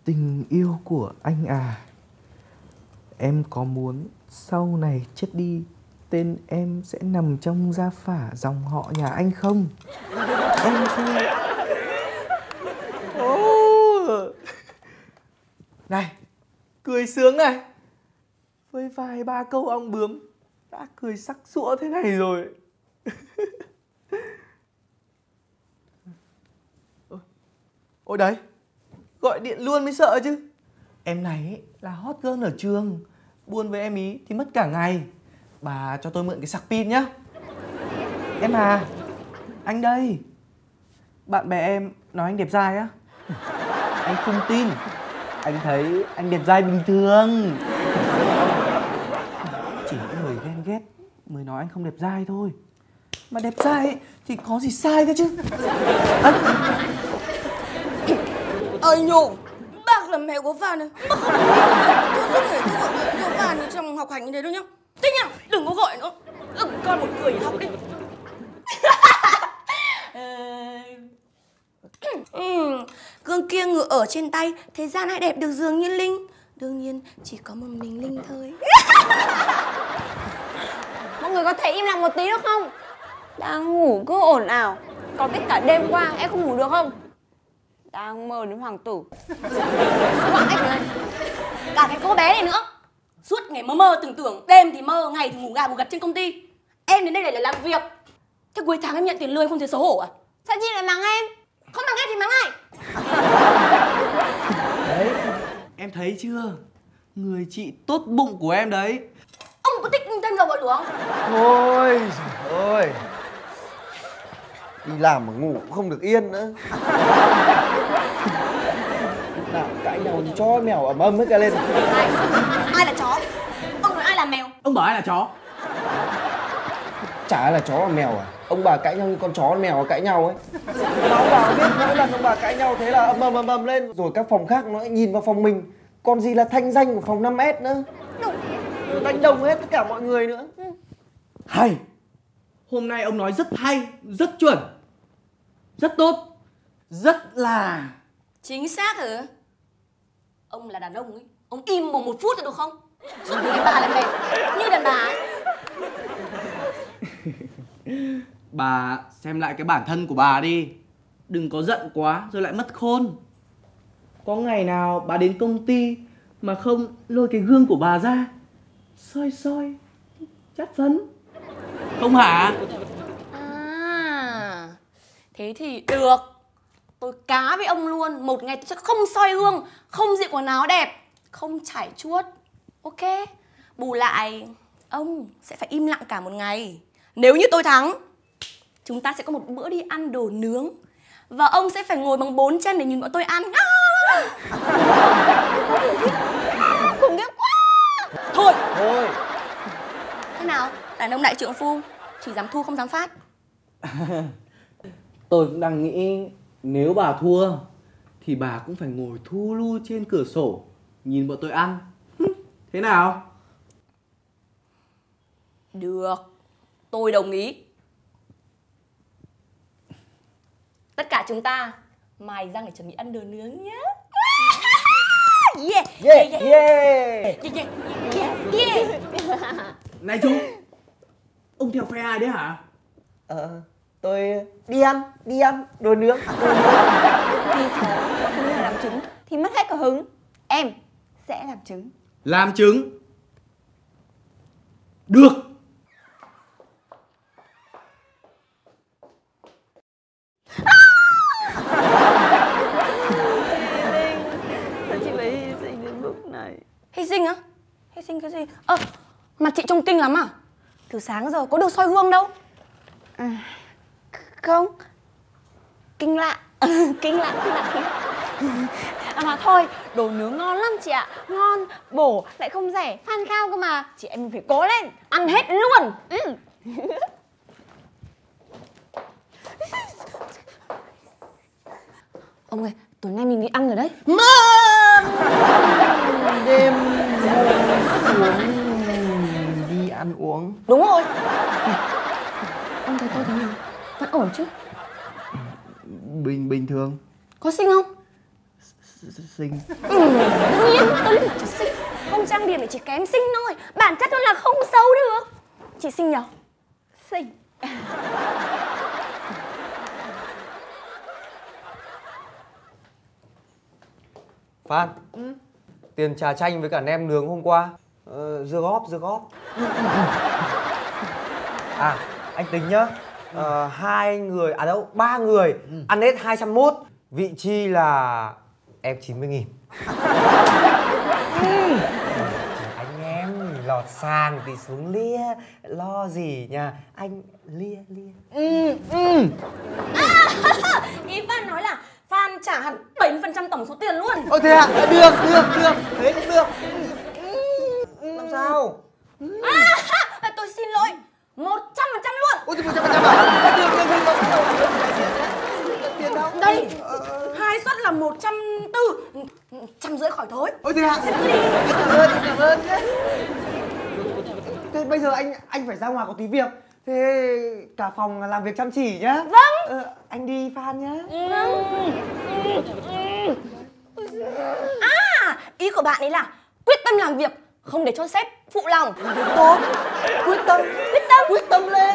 Tình yêu của anh à, em có muốn sau này chết đi tên em sẽ nằm trong gia phả dòng họ nhà anh không? Em thôi. Này, cười sướng này. Với vài ba câu ong bướm đã cười sắc sụa thế này rồi. Ôi đấy, gọi điện luôn mới sợ chứ. Em này ấy, là hot girl ở trường. Buôn với em ý thì mất cả ngày. Bà cho tôi mượn cái sạc pin nhá. Em à, anh đây. Bạn bè em nói anh đẹp trai á. Anh không tin. Anh thấy anh đẹp trai bình thường. Chỉ những người ghen ghét mới nói anh không đẹp trai thôi. Mà đẹp trai ấy thì có gì sai cơ chứ. Ơi nhổ, bác là mẹ của Phan này. Bác không tôi suốt ngày cứ gọi nhổ Phan ở trong học hành như thế đâu nhá. Thế nhá, đừng có gọi nữa. Con một cười học đi. Gương kia ngựa ở trên tay, thế gian ai đẹp được dường như Linh. Đương nhiên chỉ có một mình Linh thôi. Mọi người có thể im lặng một tí được không? Đang ngủ cứ ồn ào. Có biết cả đêm qua em không ngủ được không? Đang mơ đến hoàng tử. Gọi anh lên. Cả cái cô bé này nữa. Suốt ngày mơ tưởng tưởng, đêm thì mơ, ngày thì ngủ gà ngủ gật trên công ty. Em đến đây để làm việc. Thế cuối tháng em nhận tiền lương không thấy xấu hổ à? Sao chị lại mắng em? Không mắng em thì mắng ai? Đấy, em thấy chưa? Người chị tốt bụng của em đấy. Ông có thích thêm dầu vào lửa không? Thôi ôi, đi làm mà ngủ cũng không được yên nữa. Lúc nào cãi nhau như chó mèo ầm ầm hết cả lên. Ai là chó? Ông nói ai là mèo? Ông bảo ai là chó? Chả ai là chó là mèo à? Ông bà cãi nhau như con chó con mèo cãi nhau ấy. Mà ông bà biết mỗi lần ông bà cãi nhau thế là ầm ầm lên. Rồi các phòng khác nó lại nhìn vào phòng mình. Còn gì là thanh danh của phòng 5S nữa. Đánh đồng hết tất cả mọi người nữa. Hay. Hôm nay ông nói rất hay, rất chuẩn, rất tốt, rất là... Chính xác hả? Ông là đàn ông ấy. Ông im một phút được không? Suốt ngày bà là mệt như đàn bà ấy. Bà xem lại cái bản thân của bà đi. Đừng có giận quá rồi lại mất khôn. Có ngày nào bà đến công ty mà không lôi cái gương của bà ra soi soi chát phấn không hả? À, thế thì được. Tôi cá với ông luôn. Một ngày tôi sẽ không soi gương, không diện quần áo đẹp, không chải chuốt. Ok. Bù lại ông sẽ phải im lặng cả một ngày. Nếu như tôi thắng, chúng ta sẽ có một bữa đi ăn đồ nướng. Và ông sẽ phải ngồi bằng 4 chân để nhìn bọn tôi ăn. Khủng khiếp quá. Thôi. Thôi. Thế nào? Đàn ông đại trượng phu, chỉ dám thu không dám phát. Tôi cũng đang nghĩ nếu bà thua thì bà cũng phải ngồi thu lu trên cửa sổ nhìn bọn tôi ăn. Thế nào? Được, tôi đồng ý. Tất cả chúng ta mài răng để chuẩn bị ăn đồ nướng nhé. Yeah, Yeah, yeah, yeah. yeah, yeah, yeah. Này chú, ông theo phe ai đấy hả? Tôi đi ăn đồ nướng. Đi khó mà không là làm trứng thì mất hết cả hứng. Em sẽ làm trứng. Làm trứng. Được. Sao chị phải hy sinh đến mức này? Hy sinh á? Hy sinh cái gì? Mặt chị trông kinh lắm à? Từ sáng giờ có được soi gương đâu. Không. Kinh lạ. Kinh lạ. Mà thôi, đồ nướng ngon lắm chị ạ. Ngon, bổ, lại không rẻ, Phan khao cơ mà. Chị em mình phải cố lên. Ăn hết luôn. Ông ơi, tối nay mình đi ăn rồi đấy. Đêm xuống đi ăn uống. Đúng rồi. Ông thấy tôi thế nào? Vẫn ổn chứ? Bình thường. Có xinh không? Xinh. Đương nhiên tôi là chỉ xinh, không trang điểm thì chỉ kém xinh thôi, bản chất nó là không xấu được. Chị xinh nhở? Xinh. Phan, tiền trà chanh với cả nem nướng hôm qua dưa góp. À, anh tính nhá. Hai người, à đâu, 3 người ăn hết 201. Vị chi là em 90.000. Anh em lọt sàn thì xuống lia, lo gì nha, anh lia. Ý Phan nói là Phan trả hẳn 70% tổng số tiền luôn. Ôi thế à? Được. Thế cũng được. Làm sao? Tôi xin lỗi, 100% luôn. Ôi thì 100% à? Được. Tiền đâu? Đây, hai suất là 140, 150 khỏi thôi. Ôi thế à? Cảm ơn nhé. Thế bây giờ anh phải ra ngoài có tí việc. Thế cả phòng làm việc chăm chỉ nhá. Vâng. Anh đi Phan nhá. À, ý của bạn ấy là quyết tâm làm việc, không để cho sếp phụ lòng. Tốt. Quyết tâm lên.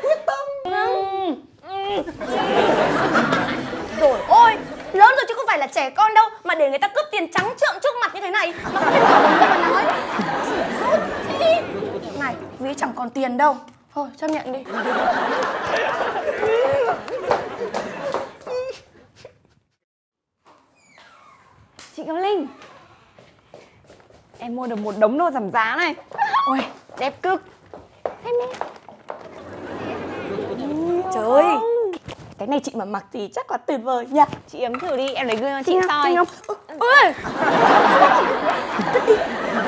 Rồi ôi, lớn rồi chứ không phải là trẻ con đâu mà để người ta cướp tiền trắng trợn trước mặt như thế này mà không biết bảo mình đâu mà nói. Rút thế. Này, ví chẳng còn tiền đâu. Thôi, chấp nhận đi. Chị Cẩm Linh, em mua được một đống đồ giảm giá này. Ôi, đẹp cực. Xem đi. Trời ơi, cái này chị mà mặc thì chắc là tuyệt vời nha. Chị ấm thử đi, em lấy gương cho chị soi. Ôi, cất đi.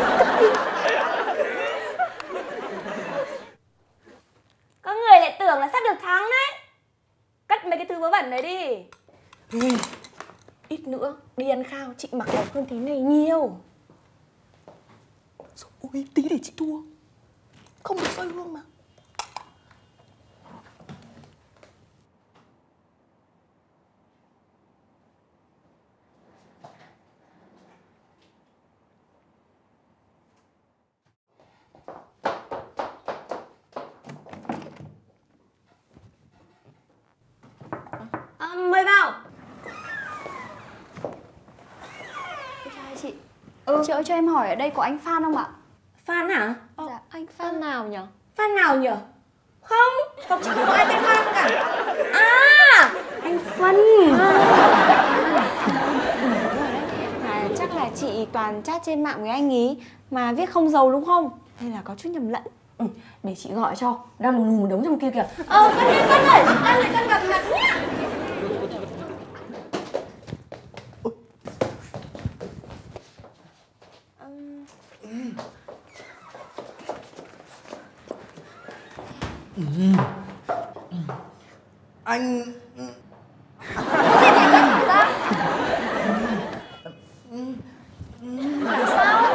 Có người lại tưởng là sắp được thắng đấy. Cất mấy cái thứ vớ vẩn đấy đi. Ít nữa đi ăn khao chị mặc đẹp hơn thế này nhiều. Ôi, tí để chị thua. Không được soi gương mà. Mời vào. Chào chị. Chị ơi cho em hỏi ở đây có anh Phan không ạ? Phan hả? Dạ, anh Phan nào nhỉ? Phan nào nhỉ? Không, phòng chị không có ai tên Phan cả. À, anh Phân. À, chắc là chị toàn chat trên mạng với anh ý mà viết không dấu đúng không? Hay là có chút nhầm lẫn? Để chị gọi cho. Đang lù lù một đống trong kia kìa. Phân ơi, Phân ơi, đang lại cần gặp mặt nhá. Anh Có gì thì anh làm ra. Làm sao?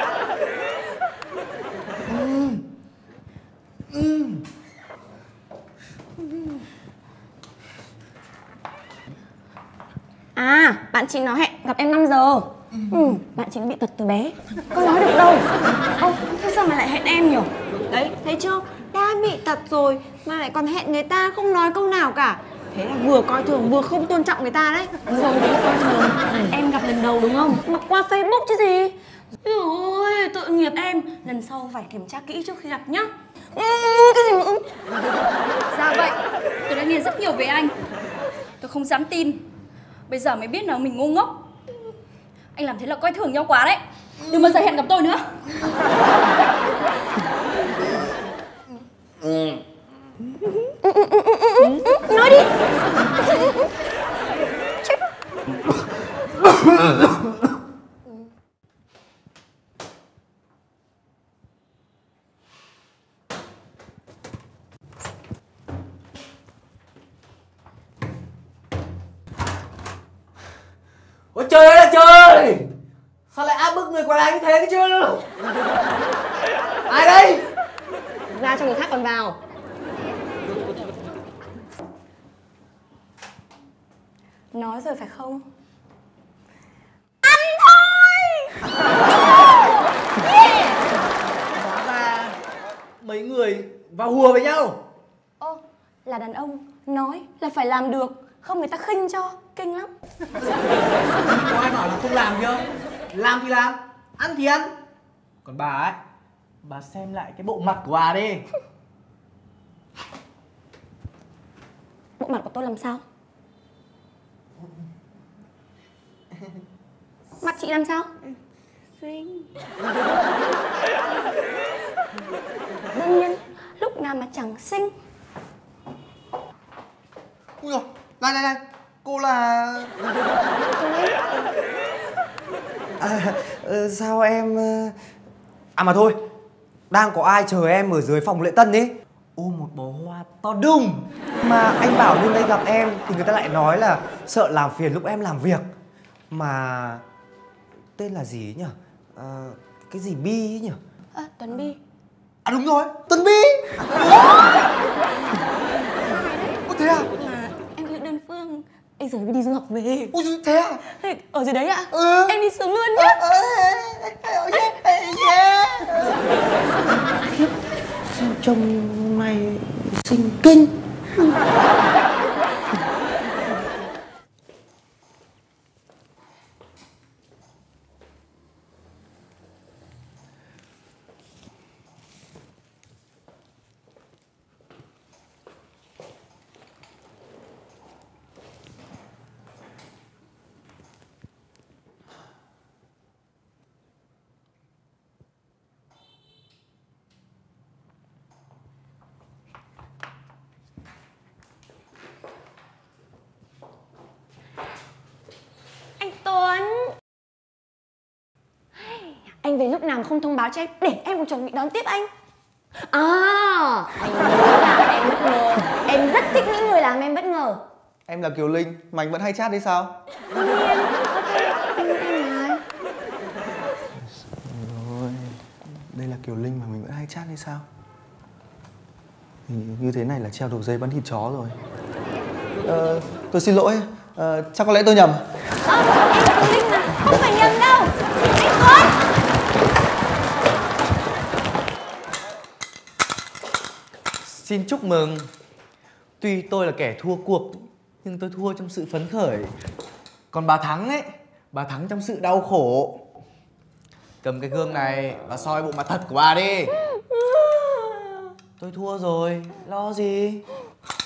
À, bạn chị nó hẹn gặp em 5 giờ. Bạn chị nó bị tật từ bé. Có nói được đâu. Thế sao mà lại hẹn em nhỉ? Đấy, thấy chưa? Đã bị tật rồi mà lại còn hẹn người ta không nói câu nào cả. Thế là vừa coi thường vừa không tôn trọng người ta đấy. Đúng rồi, đấy là coi thường. Em gặp lần đầu đúng không? Mà qua Facebook chứ gì. Ôi, tội nghiệp em. Lần sau phải kiểm tra kỹ trước khi gặp nhá. Cái gì mà Dạ vậy, tôi đã nghe rất nhiều về anh. Tôi không dám tin. Bây giờ mới biết là mình ngu ngốc. Anh làm thế là coi thường nhau quá đấy. Đừng bao giờ hẹn gặp tôi nữa. nói đi. ôi trời ơi là trời, sao lại áp bức người qua đánh thế chứ? Ai đây? Ra cho người khác còn vào. Nói rồi phải không? Hóa ra mấy người vào hùa với nhau. Ô, là đàn ông nói là phải làm được, không người ta khinh cho, kinh lắm. Có ai bảo là không làm chưa? Làm thì làm, ăn thì ăn. Còn bà ấy, bà xem lại cái bộ mặt của bà đi. Bộ mặt của tôi làm sao? Mặt chị làm sao? Xinh. Đương nhiên, lúc nào mà chẳng xinh. Ui dồi, này, cô là... Sao em... À mà thôi, đang có ai chờ em ở dưới phòng lễ tân ấy. Ôm một bó hoa to đùng. Mà anh bảo lên đây gặp em thì người ta lại nói là sợ làm phiền lúc em làm việc. Mà tên là gì ấy nhỉ? Cái gì Bi ấy nhỉ? Tuấn Bi. À đúng rồi, Tuấn Bi. Ôi thế à? Mà em Lữ Đơn Phương bây giờ mới đi du học về. Ôi thế à? Thế ở dưới đấy ạ? Ừ. Em đi xuống luôn nhé. Sao trông này xinh kinh. Anh Tuấn. Anh về lúc nào mà không thông báo cho em để em cùng chuẩn bị đón tiếp anh. À, anh nhớ làm em bất ngờ. Em rất thích những người làm em bất ngờ. Em là Kiều Linh, mà anh vẫn hay chat đấy sao? Đương nhiên, ok, anh mà. Rồi, đây là Kiều Linh mà mình vẫn hay chat hay sao? Thì như thế này là treo đầu dây bắn thịt chó rồi. Tôi xin lỗi, chắc có lẽ tôi nhầm. Em là Linh mà, không phải nhầm đâu. Anh Tuấn. Xin chúc mừng. Tuy tôi là kẻ thua cuộc, nhưng tôi thua trong sự phấn khởi. Còn bà thắng ấy, bà thắng trong sự đau khổ. Cầm cái gương này và soi bộ mặt thật của bà đi. Tôi thua rồi, lo gì?